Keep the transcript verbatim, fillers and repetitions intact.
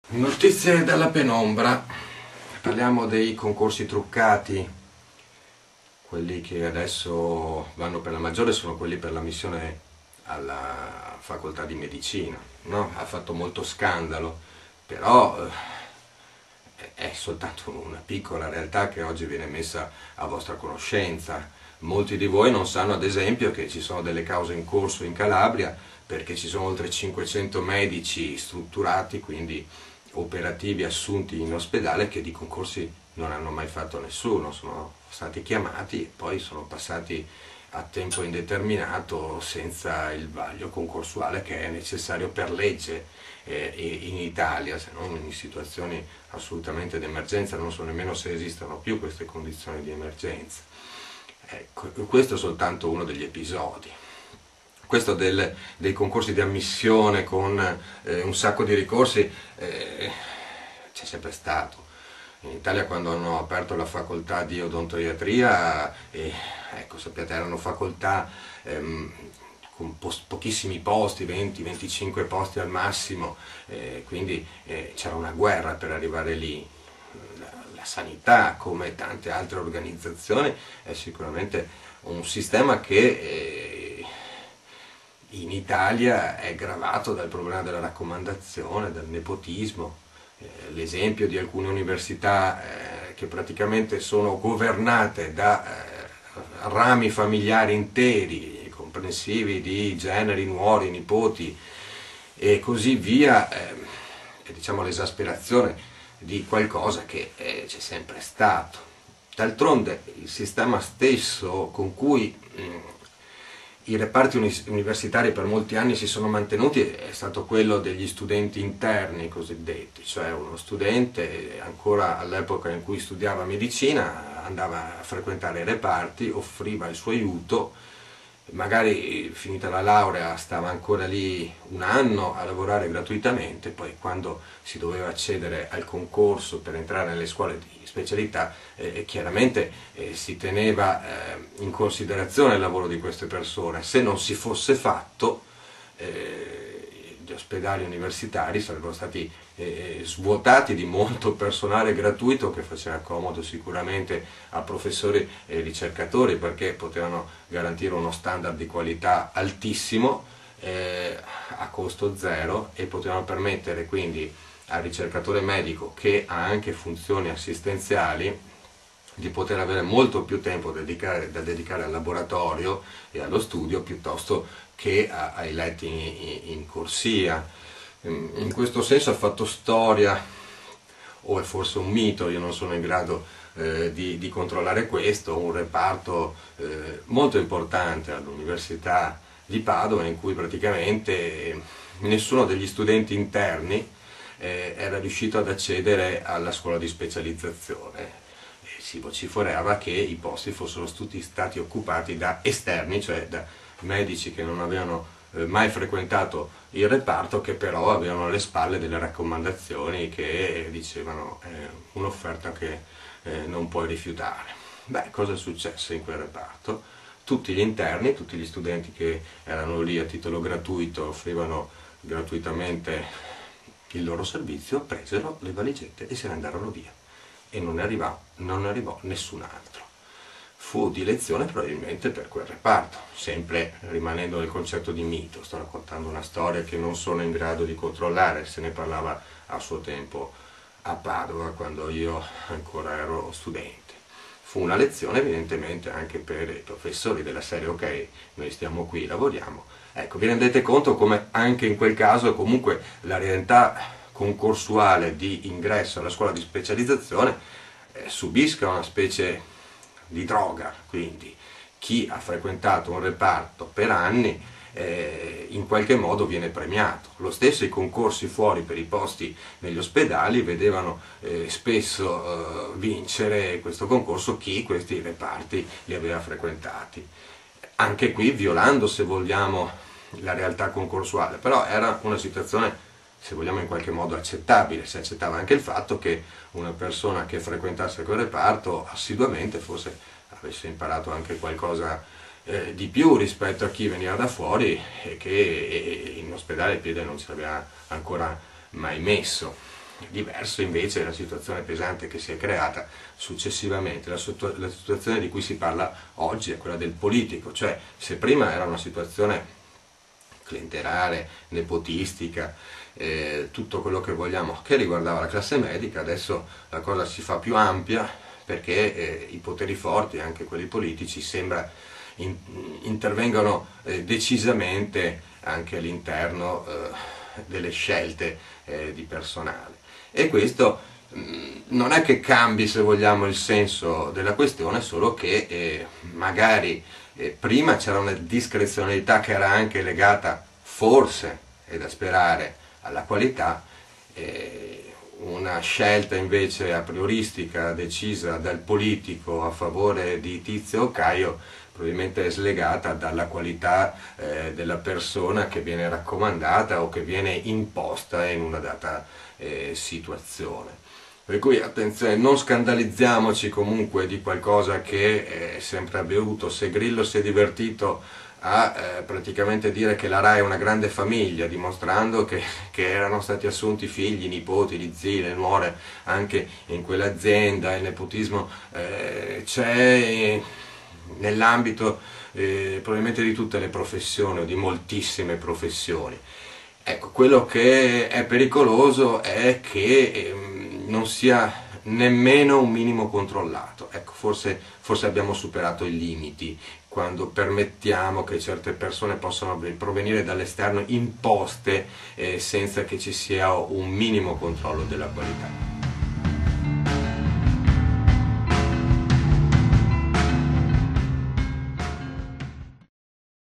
Notizie dalla penombra. Parliamo dei concorsi truccati. Quelli che adesso vanno per la maggiore sono quelli per l'ammissione alla facoltà di medicina, no? Ha fatto molto scandalo, però eh, è soltanto una piccola realtà che oggi viene messa a vostra conoscenza. Molti di voi non sanno ad esempio che ci sono delle cause in corso in Calabria perché ci sono oltre cinquecento medici strutturati, quindi operativi assunti in ospedale, che di concorsi non hanno mai fatto nessuno, sono stati chiamati e poi sono passati a tempo indeterminato senza il vaglio concorsuale che è necessario per legge eh, in Italia, se non in situazioni assolutamente di emergenza. Non so nemmeno se esistono più queste condizioni di emergenza. Ecco, questo è soltanto uno degli episodi. Questo del, dei concorsi di ammissione con eh, un sacco di ricorsi eh, c'è sempre stato. In Italia, quando hanno aperto la facoltà di odontoiatria, eh, ecco, sappiate, erano facoltà ehm, con po pochissimi posti, venti venticinque posti al massimo, eh, quindi eh, c'era una guerra per arrivare lì. La, la sanità, come tante altre organizzazioni, è sicuramente un sistema che eh, in Italia è gravato dal problema della raccomandazione, del nepotismo. Eh, l'esempio di alcune università eh, che praticamente sono governate da eh, rami familiari interi, comprensivi di generi, nuori, nipoti e così via, eh, è, diciamo, l'esasperazione di qualcosa che eh, c'è sempre stato. D'altronde il sistema stesso con cui mh, i reparti universitari per molti anni si sono mantenuti è stato quello degli studenti interni cosiddetti, cioè uno studente ancora all'epoca in cui studiava medicina andava a frequentare i reparti, offriva il suo aiuto, magari finita la laurea stava ancora lì un anno a lavorare gratuitamente, poi quando si doveva accedere al concorso per entrare nelle scuole di specialità eh, chiaramente eh, si teneva eh, in considerazione il lavoro di queste persone. Se non si fosse fatto eh, gli ospedali universitari sarebbero stati eh, svuotati di molto personale gratuito che faceva comodo sicuramente a professori e ricercatori, perché potevano garantire uno standard di qualità altissimo eh, a costo zero, e potevano permettere quindi al ricercatore medico, che ha anche funzioni assistenziali, di poter avere molto più tempo da dedicare, da dedicare al laboratorio e allo studio piuttosto che a, ai letti in, in corsia. In questo senso ha fatto storia, o è forse un mito, io non sono in grado eh, di, di controllare questo, un reparto eh, molto importante all'Università di Padova in cui praticamente nessuno degli studenti interni eh, era riuscito ad accedere alla scuola di specializzazione. E si vociferava che i posti fossero tutti stati occupati da esterni, cioè da medici che non avevano eh, mai frequentato il reparto, che però avevano alle spalle delle raccomandazioni che dicevano eh, un'offerta che eh, non puoi rifiutare. Beh, cosa è successo in quel reparto? Tutti gli interni, tutti gli studenti che erano lì a titolo gratuito, offrivano gratuitamente il loro servizio, presero le valigette e se ne andarono via, e non arrivò, non arrivò nessun altro. Fu di lezione probabilmente per quel reparto, sempre rimanendo nel concetto di mito. Sto raccontando una storia che non sono in grado di controllare, se ne parlava a suo tempo a Padova quando io ancora ero studente. Fu una lezione evidentemente anche per i professori della serie: ok, noi stiamo qui, lavoriamo. Ecco, vi rendete conto come anche in quel caso comunque la realtà concorsuale di ingresso alla scuola di specializzazione eh, subisca una specie di droga. Quindi chi ha frequentato un reparto per anni eh, in qualche modo viene premiato. Lo stesso i concorsi fuori per i posti negli ospedali vedevano eh, spesso eh, vincere questo concorso chi questi reparti li aveva frequentati. Anche qui violando, se vogliamo, la realtà concorsuale, però era una situazione, se vogliamo, in qualche modo accettabile. Si accettava anche il fatto che una persona che frequentasse quel reparto assiduamente forse avesse imparato anche qualcosa eh, di più rispetto a chi veniva da fuori e che in ospedale il piede non ci aveva ancora mai messo. Diverso invece è la situazione pesante che si è creata successivamente, la, la situazione di cui si parla oggi è quella del politico, cioè se prima era una situazione clientelare, nepotistica, eh, tutto quello che vogliamo che riguardava la classe medica, adesso la cosa si fa più ampia perché eh, i poteri forti, anche quelli politici, sembra in, intervengano eh, decisamente anche all'interno eh, delle scelte eh, di personale. E questo mh, non è che cambi, se vogliamo, il senso della questione, solo che eh, magari eh, prima c'era una discrezionalità che era anche legata, forse, è da sperare, alla qualità, eh, una scelta invece a prioristica decisa dal politico a favore di Tizio o Caio probabilmente è slegata dalla qualità eh, della persona che viene raccomandata o che viene imposta in una data eh, situazione. Per cui attenzione, non scandalizziamoci comunque di qualcosa che è sempre avvenuto. Se Grillo si è divertito a eh, praticamente dire che la RAI è una grande famiglia, dimostrando che, che erano stati assunti figli, nipoti, di zii, le nuore anche in quell'azienda, il nepotismo eh, c'è nell'ambito eh, probabilmente di tutte le professioni o di moltissime professioni. Ecco, quello che è pericoloso è che ehm, non sia nemmeno un minimo controllato. Ecco, forse, forse abbiamo superato i limiti quando permettiamo che certe persone possano provenire dall'esterno imposte eh, senza che ci sia un minimo controllo della qualità.